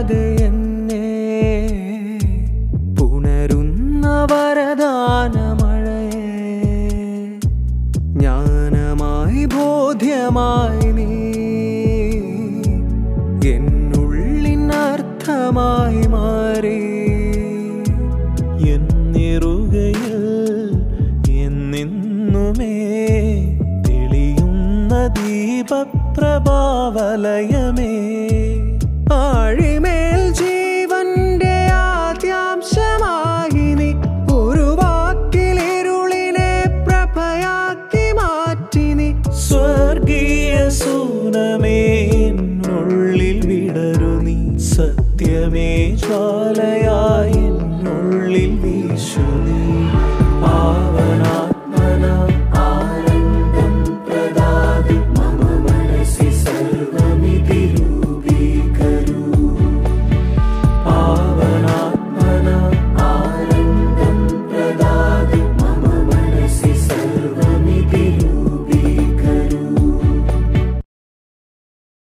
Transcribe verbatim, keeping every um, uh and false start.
അറിയാതെ എന്നെ പുണരുന്ന വരദാനമഴയെ ജ്ഞാനമായി ബോധ്യമായി നീ എന്നുള്ളിനർത്ഥമായി മാറി എന്നിറുകയിൽ എന്നെന്നുമേ തെളിയുന്ന ദീപപ്രഭാവലയമേ ആഴിമേൽ ജീവന്റെ ആദ്യാംശമായി നീ ഒരു വാക്കിലിരുളിനെ പ്രഭയാക്കി മാറ്റി നീ സ്വർഗീയ സൂനമേ എന്നുള്ളിൽ വിടരു നീ സത്യമേ ജ്വാലയായി എന്നുള്ളിൽ വീശു